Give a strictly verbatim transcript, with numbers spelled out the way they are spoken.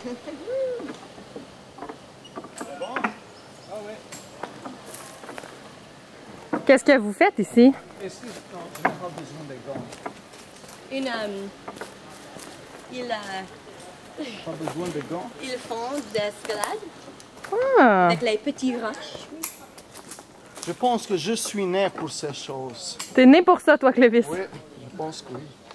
Bon? Ah oui. Qu'est-ce que vous faites ici? Est-ce que non, je n'ai pas besoin de gants? Une, euh, ils, euh, Pas besoin de gants? ils font d'escalade Ah! avec les petits roches. Je pense que je suis né pour ces choses. T'es né pour ça, toi, Clovis? Oui, je pense que oui.